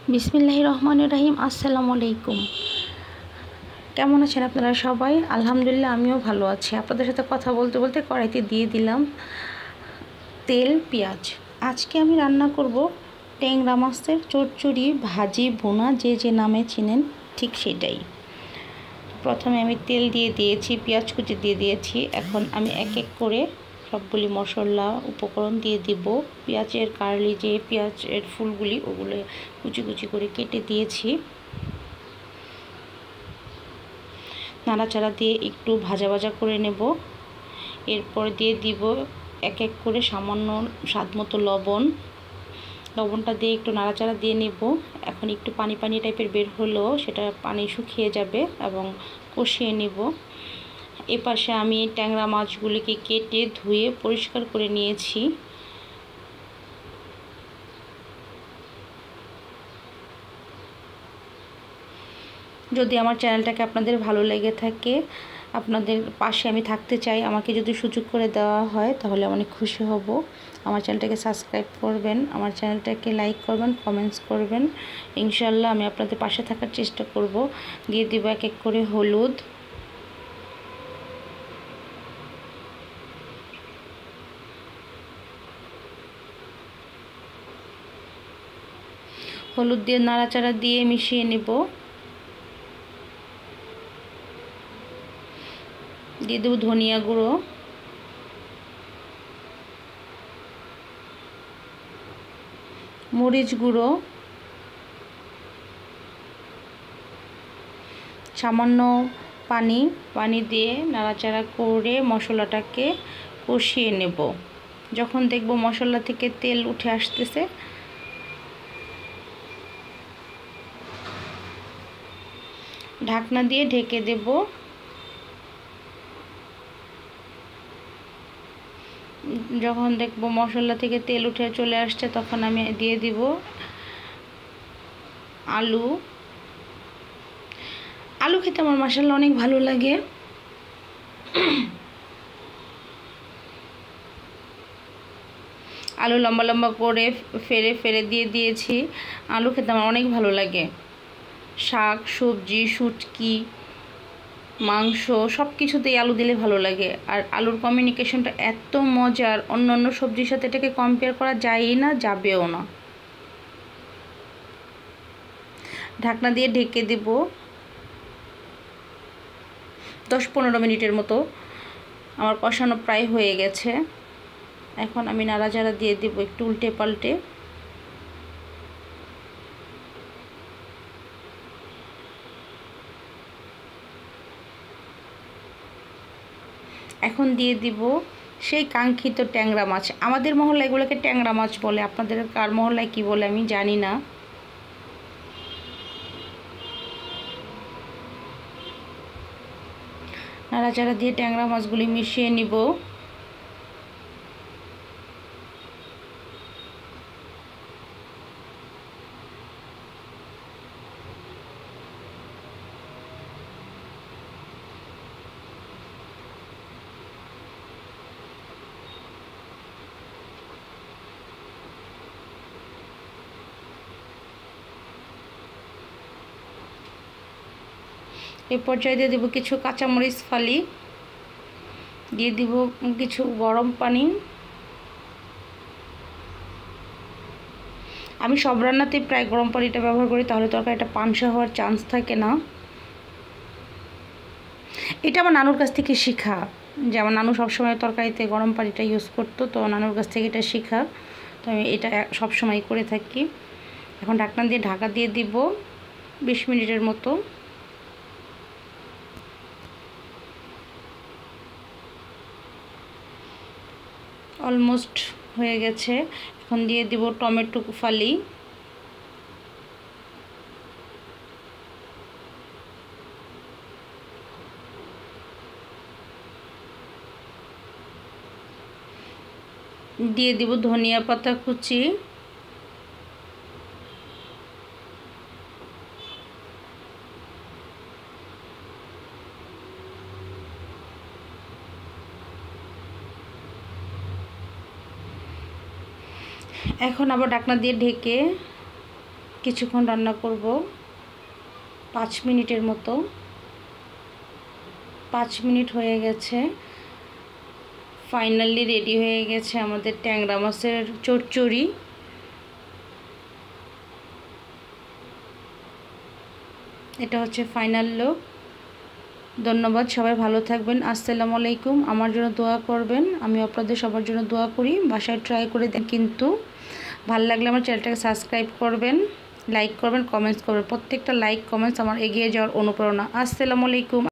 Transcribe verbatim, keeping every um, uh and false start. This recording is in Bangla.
বিসমিল্লাহির রহমানির রহিম। আসসালামু আলাইকুম। কেমন আছেন আপনারা সবাই? আলহামদুলিল্লাহ, আমিও ভালো আছি। আপনাদের সাথে কথা বলতে বলতে কড়াইতে দিয়ে দিলাম তেল, পেঁয়াজ। আজকে আমি রান্না করব ট্যাংরা মাছের চচ্চড়ি, ভাজি, ভুনা, যে যে নামে চিনেন ঠিক সেটাই। প্রথমে আমি তেল দিয়ে দিয়েছি, পেঁয়াজ কুচি দিয়ে দিয়েছি। এখন আমি এক এক করে সবগুলি মশলা উপকরণ দিয়ে দিব। পেঁয়াজের কার্লি যে পেঁয়াজের ফুলগুলি, ওগুলো কুচি কুচি করে কেটে দিয়েছি। নাড়াচাড়া দিয়ে একটু ভাজা ভাজা করে নেব। এরপর দিয়ে দিব এক এক করে সামান্য স্বাদ মতো লবণ। লবণটা দিয়ে একটু নাড়াচাড়া দিয়ে নেব। এখন একটু পানি পানি টাইপের বের হলেও সেটা পানি শুকিয়ে যাবে এবং কষিয়ে নেব। এপাশে আমি ট্যাংরা মাছগুলিকে কেটে ধুয়ে পরিষ্কার করে নিয়েছি। যদি আমার চ্যানেলটাকে আপনাদের ভালো লেগে থাকে, আপনাদের পাশে আমি থাকতে চাই, আমাকে যদি সুযোগ করে দেওয়া হয় তাহলে অনেক খুশি হব। আমার চ্যানেলটাকে সাবস্ক্রাইব করবেন, আমার চ্যানেলটাকে লাইক করবেন, কমেন্টস করবেন। ইনশাল্লাহ আমি আপনাদের পাশে থাকার চেষ্টা করব। দিয়ে দিব এক এক করে হলুদ, হলুদ দিয়ে নাড়াচাড়া দিয়ে মিশিয়ে নেব। দিয়ে দেবো ধনিয়া গুঁড়ো, মরিচ গুঁড়ো, সামান্য পানি পানি দিয়ে নাড়াচাড়া করে মশলাটাকে কষিয়ে নেব। যখন দেখব মশলা থেকে তেল উঠে আসতেছে, ঢাকনা দিয়ে ঢেকে দেব। যখন দেখব মশলা থেকে তেল উঠে চলে আসছে, তখন আমি দিয়ে দিব আলু। আলু খেতে আমার মাশাআল্লাহ অনেক ভালো লাগে। আলু লম্বা লম্বা করে ফেরে ফেরে দিয়ে দিয়েছি। আলু খেতে আমার অনেক ভালো লাগে। শাক, সবজি, শুটকি, মাংস সব কিছুতেই আলু দিলে ভালো লাগে। আর আলুর কমিউনিকেশনটা এত মজার, অন্য অন্য সবজির সাথে এটাকে কম্পেয়ার করা যায়ই না, যাবেও না। ঢাকনা দিয়ে ঢেকে দেব দশ পনেরো মিনিটের মতো। আমার কষানো প্রায় হয়ে গেছে। এখন আমি নাড়াচাড়া দিয়ে দেব একটু উল্টে পাল্টে। এখন দিয়ে দিব সেই কাঙ্ক্ষিত ট্যাংরা মাছ। আমাদের মহল্লায় এগুলোকে ট্যাংরা মাছ বলে, আপনাদের কার মহল্লায় কি বলে আমি জানি না। নাড়াচাড়া দিয়ে ট্যাংরা মাছগুলি মিশিয়ে নিব। এই পর্যায়ে দিয়ে দেব কিছু কাঁচামরিচ ফালি, দিয়ে দিব কিছু গরম পানি। আমি সব রান্নাতেই প্রায় গরম পানিটা ব্যবহার করি, তাহলে তরকারিটা পানসা হওয়ার চান্স থাকে না। এটা আমার নানুর কাছ থেকে শেখা, যে আমার নানু সবসময় তরকারিতে গরম পানিটা ইউজ করতো, তো নানুর কাছ থেকে এটা শেখা, তো আমি এটা সবসময় করে থাকি। এখন ঢাকনা দিয়ে ঢাকা দিয়ে দিব বিশ মিনিটের মতো। অলমোস্ট হয়ে গেছে। এখন দিয়ে দিব টমেটো ফালি, দিয়ে দিব ধনিয়া পাতা কুচি, এখন আবার ঢাকনা দিয়ে ঢেকে কিছুক্ষণ রান্না করব, পাঁচ মিনিটের মতো। পাঁচ মিনিট হয়ে গেছে, ফাইনালি রেডি হয়ে গেছে আমাদের ট্যাংরা মাছের চচ্চড়ি। এটা হচ্ছে ফাইনাল লুক। ধন্যবাদ, সবাই ভালো থাকবেন। আসসালামু আলাইকুম। আমার জন্য দোয়া করবেন, আমি আপনাদের সবার জন্য দোয়া করি। বাসায় ট্রাই করে দেন, কিন্তু ভালো লাগলে আমার চ্যানেলটাকে সাবস্ক্রাইব করবেন, লাইক করবেন, কমেন্টস করবেন। প্রত্যেকটা লাইক কমেন্টস আমার এগিয়ে যাওয়ার অনুপ্রেরণা। আসসালামু আলাইকুম।